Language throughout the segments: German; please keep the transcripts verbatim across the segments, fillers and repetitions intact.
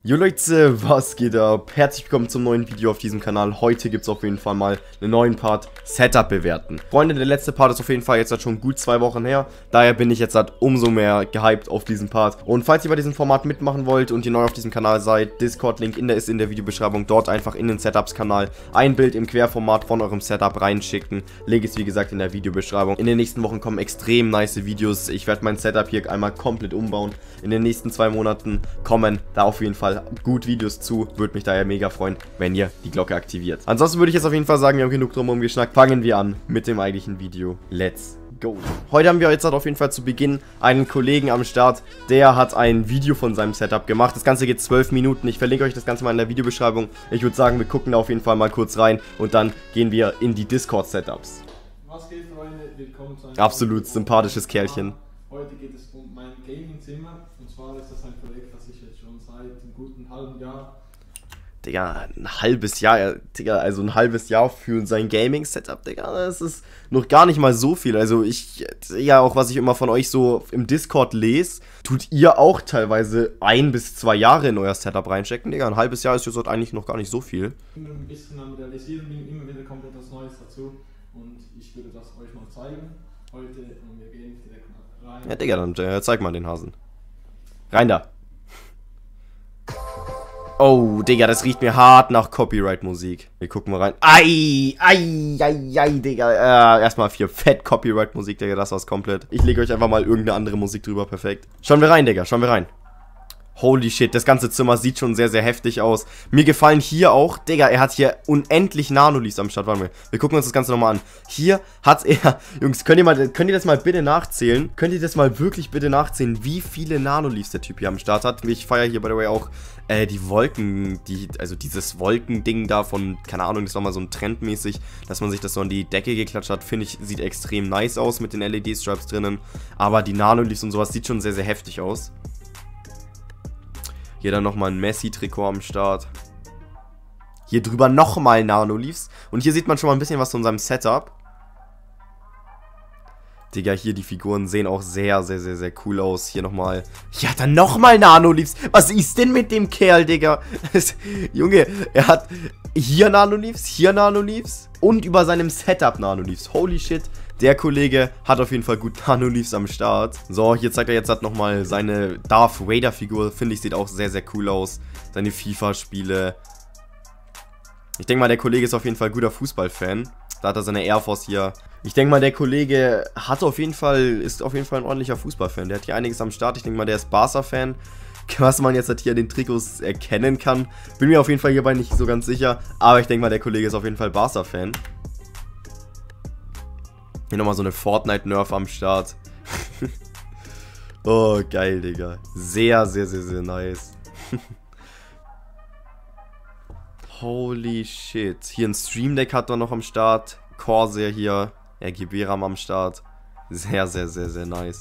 Jo Leute, was geht ab? Herzlich willkommen zum neuen Video auf diesem Kanal. Heute gibt es auf jeden Fall mal einen neuen Part Setup bewerten. Freunde, der letzte Part ist auf jeden Fall jetzt halt schon gut zwei Wochen her. Daher bin ich jetzt halt umso mehr gehypt auf diesen Part. Und falls ihr bei diesem Format mitmachen wollt und ihr neu auf diesem Kanal seid, Discord-Link in der ist in der Videobeschreibung. Dort einfach in den Setups-Kanal ein Bild im Querformat von eurem Setup reinschicken. Link ist wie gesagt in der Videobeschreibung. In den nächsten Wochen kommen extrem nice Videos. Ich werde mein Setup hier einmal komplett umbauen. In den nächsten zwei Monaten kommen da auf jeden Fall gut Videos zu. Würde mich daher mega freuen, wenn ihr die Glocke aktiviert. Ansonsten würde ich jetzt auf jeden Fall sagen, wir haben genug drum geschnackt. Fangen wir an mit dem eigentlichen Video. Let's go. Heute haben wir jetzt halt auf jeden Fall zu Beginn einen Kollegen am Start. Der hat ein Video von seinem Setup gemacht. Das Ganze geht zwölf Minuten. Ich verlinke euch das Ganze mal in der Videobeschreibung. Ich würde sagen, wir gucken da auf jeden Fall mal kurz rein und dann gehen wir in die Discord-Setups. Was geht, Freunde? Willkommen zu einem Absolut sympathisches Kerlchen. Heute geht es um mein Gaming-Zimmer. Und zwar ist das ein Projekt, das ich jetzt schon seit einem guten halben Jahr. Digga, ein halbes Jahr, Digga, also ein halbes Jahr für sein Gaming-Setup, Digga, das ist noch gar nicht mal so viel. Also ich, ja, auch was ich immer von euch so im Discord lese, tut ihr auch teilweise ein bis zwei Jahre in euer Setup reinstecken, Digga. Ein halbes Jahr ist jetzt halt eigentlich noch gar nicht so viel. Immer ein bisschen am Realisieren bin, immer wieder kommt etwas Neues dazu. Und ich würde das euch mal zeigen heute und wir gehen direkt mal rein. Ja, Digga, dann äh, zeig mal den Hasen. Rein da. Oh, Digga, das riecht mir hart nach Copyright-Musik. Wir gucken mal rein. Ei, ei, ei, ei, Digga. Äh, erstmal vier fett Copyright-Musik, Digga, das war's komplett. Ich lege euch einfach mal irgendeine andere Musik drüber, perfekt. Schauen wir rein, Digga, schauen wir rein. Holy shit, das ganze Zimmer sieht schon sehr, sehr heftig aus. Mir gefallen hier auch, Digga, er hat hier unendlich Nanoleafs am Start. Warte mal, wir gucken uns das Ganze nochmal an. Hier hat er, Jungs, könnt ihr, mal, könnt ihr das mal bitte nachzählen? Könnt ihr das mal wirklich bitte nachzählen, wie viele Nanoleafs der Typ hier am Start hat? Ich feiere hier, by the way, auch äh, die Wolken, die, also dieses Wolkending da von, keine Ahnung, das war mal so ein Trend mäßig, dass man sich das so an die Decke geklatscht hat, finde ich, sieht extrem nice aus mit den L E D-Stripes drinnen. Aber die Nanoleafs und sowas sieht schon sehr, sehr heftig aus. Hier dann nochmal ein Messi-Trikot am Start. Hier drüber nochmal Nanoleafs. Und hier sieht man schon mal ein bisschen was von seinem Setup. Digga, hier die Figuren sehen auch sehr, sehr, sehr, sehr cool aus. Hier nochmal. Hier hat er nochmal Nanoleafs. Was ist denn mit dem Kerl, Digga? Junge, er hat hier Nanoleafs, hier Nanoleafs und über seinem Setup Nanoleafs. Holy shit. Der Kollege hat auf jeden Fall gut Nanoleafs am Start. So, hier zeigt er jetzt halt nochmal seine Darth Vader Figur. Finde ich, sieht auch sehr, sehr cool aus. Seine FIFA-Spiele. Ich denke mal, der Kollege ist auf jeden Fall guter Fußballfan. Da hat er seine Air Force hier. Ich denke mal, der Kollege hat auf jeden Fall, ist auf jeden Fall ein ordentlicher Fußballfan. Der hat hier einiges am Start. Ich denke mal, der ist Barca-Fan. Was man jetzt halt hier an den Trikots erkennen kann. Bin mir auf jeden Fall hierbei nicht so ganz sicher. Aber ich denke mal, der Kollege ist auf jeden Fall Barca-Fan. Hier nochmal so eine Fortnite-Nerf am Start. Oh, geil, Digga. Sehr, sehr, sehr, sehr nice. Holy shit. Hier ein Stream Deck hat er noch am Start. Corsair hier. R G B-RAM am Start. Sehr, sehr, sehr, sehr nice.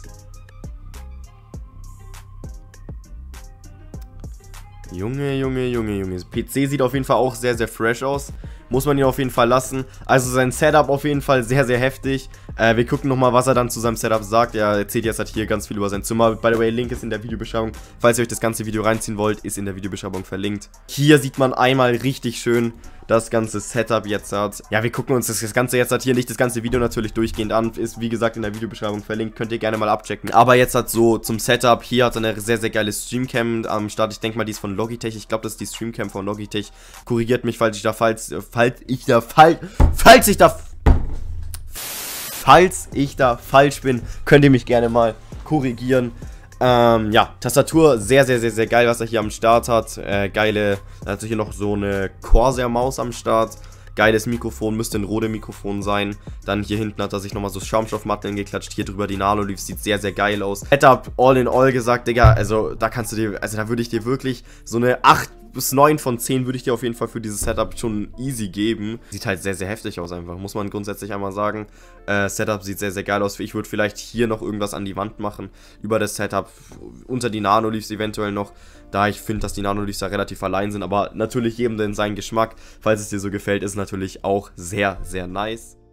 Junge, Junge, Junge, Junge. P C sieht auf jeden Fall auch sehr, sehr fresh aus. Muss man ihn auf jeden Fall lassen. Also sein Setup auf jeden Fall sehr, sehr heftig. Äh, wir gucken nochmal, was er dann zu seinem Setup sagt. Er erzählt jetzt halt hier ganz viel über sein Zimmer. By the way, Link ist in der Videobeschreibung. Falls ihr euch das ganze Video reinziehen wollt, ist in der Videobeschreibung verlinkt. Hier sieht man einmal richtig schön das ganze Setup jetzt hat. Ja, wir gucken uns das, das Ganze jetzt hat hier nicht das ganze Video natürlich durchgehend an. Ist wie gesagt in der Videobeschreibung verlinkt. Könnt ihr gerne mal abchecken. Aber jetzt hat so zum Setup. Hier hat er eine sehr, sehr geile Streamcam am Start. Ich denke mal, die ist von Logitech. Ich glaube, das ist die Streamcam von Logitech. Korrigiert mich, falls ich da falls, falls ich da falsch, falls ich da falls ich da falsch bin, könnt ihr mich gerne mal korrigieren. Ähm, ja, Tastatur sehr, sehr, sehr, sehr geil, was er hier am Start hat. Äh, geile, er hat hier noch so eine Corsair-Maus am Start. Geiles Mikrofon, müsste ein Rode-Mikrofon sein. Dann hier hinten hat er sich nochmal so Schaumstoffmatteln geklatscht. Hier drüber die Nanoleafs, sieht sehr, sehr geil aus. Setup all in all gesagt, Digga, also da kannst du dir, also da würde ich dir wirklich so eine acht bis neun von zehn würde ich dir auf jeden Fall für dieses Setup schon easy geben. Sieht halt sehr, sehr heftig aus einfach, muss man grundsätzlich einmal sagen. Äh, Setup sieht sehr, sehr geil aus. Ich würde vielleicht hier noch irgendwas an die Wand machen, über das Setup, unter die Nanoleafs eventuell noch, da ich finde, dass die Nanoleafs da relativ allein sind. Aber natürlich jedem denn seinen Geschmack, falls es dir so gefällt, ist natürlich auch sehr, sehr nice.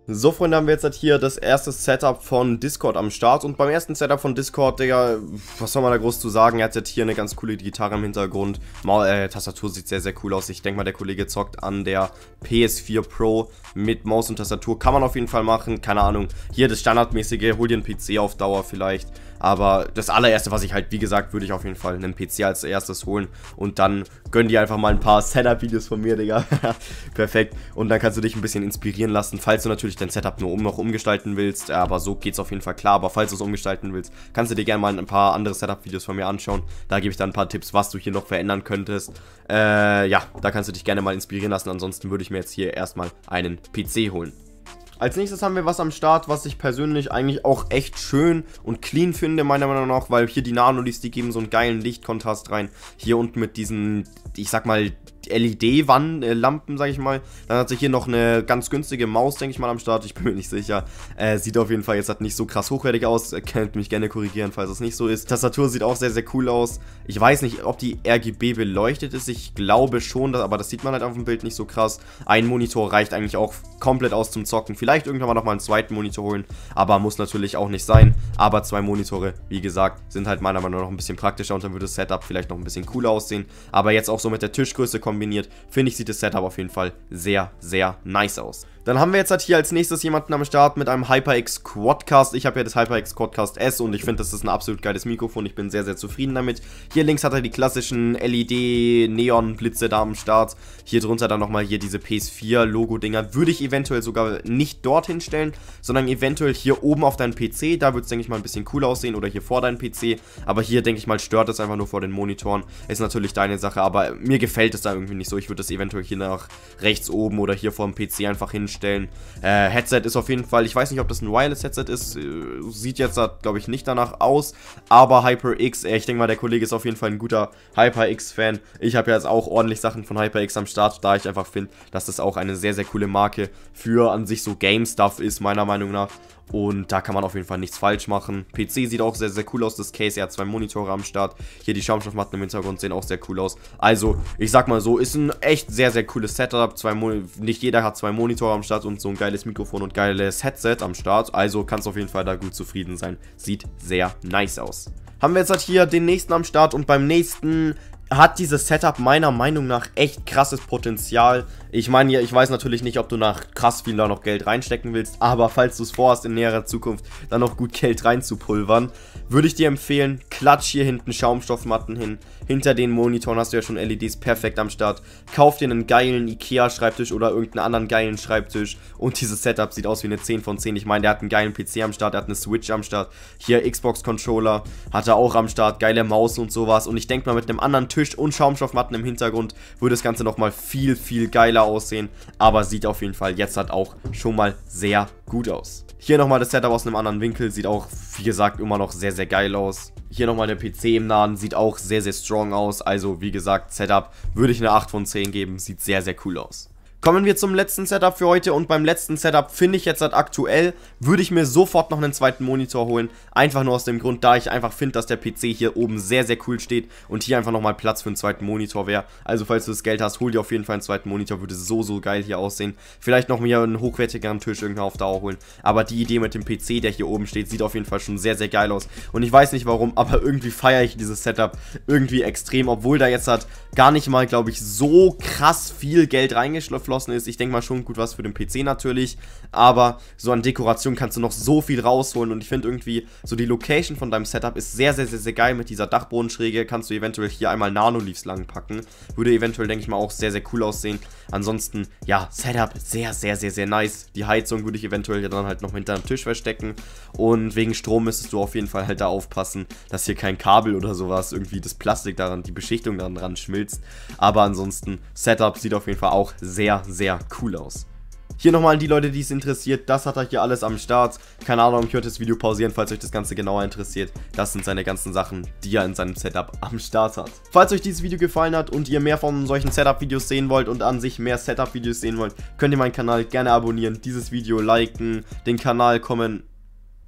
So, Freunde, haben wir jetzt halt hier das erste Setup von Discord am Start. Und beim ersten Setup von Discord, Digga, was soll man da groß zu sagen? Er hat jetzt hier eine ganz coole Gitarre im Hintergrund. Maul, äh, Tastatur sieht sehr, sehr cool aus. Ich denke mal, der Kollege zockt an der P S vier Pro mit Maus und Tastatur. Kann man auf jeden Fall machen, keine Ahnung. Hier das standardmäßige, hol dir einen P C auf Dauer vielleicht. Aber das allererste, was ich halt, wie gesagt, würde ich auf jeden Fall einen P C als erstes holen. Und dann gönn dir einfach mal ein paar Setup-Videos von mir, Digga. Perfekt. Und dann kannst du dich ein bisschen inspirieren lassen, falls du natürlich dein Setup nur um noch umgestalten willst. Aber so geht's auf jeden Fall klar. Aber falls du es umgestalten willst, kannst du dir gerne mal ein paar andere Setup-Videos von mir anschauen. Da gebe ich dann ein paar Tipps, was du hier noch verändern könntest. Äh, ja, da kannst du dich gerne mal inspirieren lassen. Ansonsten würde ich mir jetzt hier erstmal einen P C holen. Als nächstes haben wir was am Start, was ich persönlich eigentlich auch echt schön und clean finde, meiner Meinung nach, weil hier die Nano-L E Ds, die geben so einen geilen Lichtkontrast rein. Hier unten mit diesen, ich sag mal, L E D-Lampen, sag ich mal. Dann hat sich hier noch eine ganz günstige Maus, denke ich mal, am Start. Ich bin mir nicht sicher. Äh, sieht auf jeden Fall jetzt halt nicht so krass hochwertig aus. Ihr könnt mich gerne korrigieren, falls es nicht so ist. Tastatur sieht auch sehr, sehr cool aus. Ich weiß nicht, ob die R G B beleuchtet ist. Ich glaube schon, aber das sieht man halt auf dem Bild nicht so krass. Ein Monitor reicht eigentlich auch komplett aus zum Zocken. Vielleicht irgendwann mal nochmal einen zweiten Monitor holen, aber muss natürlich auch nicht sein. Aber zwei Monitore, wie gesagt, sind halt meiner Meinung nach ein bisschen praktischer und dann würde das Setup vielleicht noch ein bisschen cooler aussehen. Aber jetzt auch so mit der Tischgröße kombiniert, finde ich, sieht das Setup auf jeden Fall sehr, sehr nice aus. Dann haben wir jetzt halt hier als nächstes jemanden am Start mit einem HyperX Quadcast. Ich habe ja das HyperX Quadcast S und ich finde, das ist ein absolut geiles Mikrofon. Ich bin sehr, sehr zufrieden damit. Hier links hat er die klassischen L E D-Neon-Blitze da am Start. Hier drunter dann nochmal hier diese P S vier Logo-Dinger. Würde ich eventuell sogar nicht dorthin stellen, sondern eventuell hier oben auf deinen P C. Da wird es, denke ich mal, ein bisschen cooler aussehen oder hier vor deinem P C. Aber hier, denke ich mal, stört es einfach nur vor den Monitoren. Ist natürlich deine Sache, aber mir gefällt es da irgendwie nicht so. Ich würde das eventuell hier nach rechts oben oder hier vor dem P C einfach hinstellen. Stellen. Äh, Headset ist auf jeden Fall, ich weiß nicht, ob das ein Wireless-Headset ist, äh, sieht jetzt, glaube ich, nicht danach aus, aber HyperX, äh, ich denke mal, der Kollege ist auf jeden Fall ein guter HyperX-Fan. Ich habe ja jetzt auch ordentlich Sachen von HyperX am Start, da ich einfach finde, dass das auch eine sehr, sehr coole Marke für an sich so Game-Stuff ist, meiner Meinung nach. Und da kann man auf jeden Fall nichts falsch machen. P C sieht auch sehr, sehr cool aus, das Case. Er hat zwei Monitore am Start. Hier die Schaumstoffmatten im Hintergrund sehen auch sehr cool aus. Also, ich sag mal so, ist ein echt sehr, sehr cooles Setup. Zwei Mon- nicht jeder hat zwei Monitore am Start und so ein geiles Mikrofon und geiles Headset am Start. Also, kannst auf jeden Fall da gut zufrieden sein. Sieht sehr nice aus. Haben wir jetzt halt hier den nächsten am Start und beim nächsten hat dieses Setup meiner Meinung nach echt krasses Potenzial. Ich meine, ich weiß natürlich nicht, ob du nach krass viel da noch Geld reinstecken willst, aber falls du es vorhast, in näherer Zukunft dann noch gut Geld reinzupulvern, würde ich dir empfehlen, klatsch hier hinten Schaumstoffmatten hin. Hinter den Monitoren hast du ja schon L E Ds perfekt am Start. Kauf dir einen geilen Ikea-Schreibtisch oder irgendeinen anderen geilen Schreibtisch und dieses Setup sieht aus wie eine zehn von zehn. Ich meine, der hat einen geilen P C am Start, der hat eine Switch am Start. Hier Xbox-Controller hat er auch am Start, geile Maus und sowas. Und ich denke mal, mit einem anderen Tisch und Schaumstoffmatten im Hintergrund würde das Ganze nochmal viel, viel geiler aussehen. Aber sieht auf jeden Fall jetzt halt auch schon mal sehr gut aus. Hier nochmal das Setup aus einem anderen Winkel, sieht auch, wie gesagt, immer noch sehr, sehr geil aus. Hier nochmal der P C im Nahen, sieht auch sehr, sehr strong aus. Also, wie gesagt, Setup würde ich eine acht von zehn geben, sieht sehr, sehr cool aus. Kommen wir zum letzten Setup für heute und beim letzten Setup finde ich jetzt halt aktuell, würde ich mir sofort noch einen zweiten Monitor holen. Einfach nur aus dem Grund, da ich einfach finde, dass der P C hier oben sehr, sehr cool steht und hier einfach nochmal Platz für einen zweiten Monitor wäre. Also falls du das Geld hast, hol dir auf jeden Fall einen zweiten Monitor, würde so, so geil hier aussehen. Vielleicht noch mir einen hochwertigeren Tisch irgendwann auf Dauer holen. Aber die Idee mit dem P C, der hier oben steht, sieht auf jeden Fall schon sehr, sehr geil aus. Und ich weiß nicht warum, aber irgendwie feiere ich dieses Setup irgendwie extrem, obwohl da jetzt halt gar nicht mal, glaube ich, so krass viel Geld reingeflossen ist. Ich denke mal schon gut was für den P C natürlich, aber so an Dekoration kannst du noch so viel rausholen und ich finde irgendwie so die Location von deinem Setup ist sehr, sehr, sehr, sehr geil mit dieser Dachbodenschräge. Kannst du eventuell hier einmal Nano-Leaves lang packen. Würde eventuell, denke ich mal, auch sehr, sehr cool aussehen. Ansonsten, ja, Setup sehr, sehr, sehr, sehr nice. Die Heizung würde ich eventuell dann halt noch hinter dem Tisch verstecken und wegen Strom müsstest du auf jeden Fall halt da aufpassen, dass hier kein Kabel oder sowas irgendwie das Plastik daran, die Beschichtung daran dran schmilzt. Aber ansonsten, Setup sieht auf jeden Fall auch sehr, sehr cool aus. Hier nochmal an die Leute, die es interessiert, das hat er hier alles am Start. Keine Ahnung, ich würde das Video pausieren, falls euch das Ganze genauer interessiert. Das sind seine ganzen Sachen, die er in seinem Setup am Start hat. Falls euch dieses Video gefallen hat und ihr mehr von solchen Setup-Videos sehen wollt und an sich mehr Setup-Videos sehen wollt, könnt ihr meinen Kanal gerne abonnieren, dieses Video liken, den Kanal kommentieren.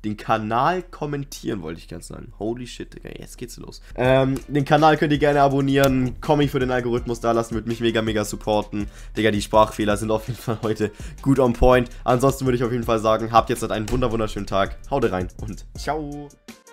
den Kanal kommentieren, wollte ich ganz sagen. Holy shit, Digga, jetzt geht's los. Ähm, den Kanal könnt ihr gerne abonnieren, Comic für den Algorithmus da lassen, würde mich mega, mega supporten. Digga, die Sprachfehler sind auf jeden Fall heute gut on point. Ansonsten würde ich auf jeden Fall sagen, habt jetzt einen wunder wunderschönen Tag, haut rein und ciao.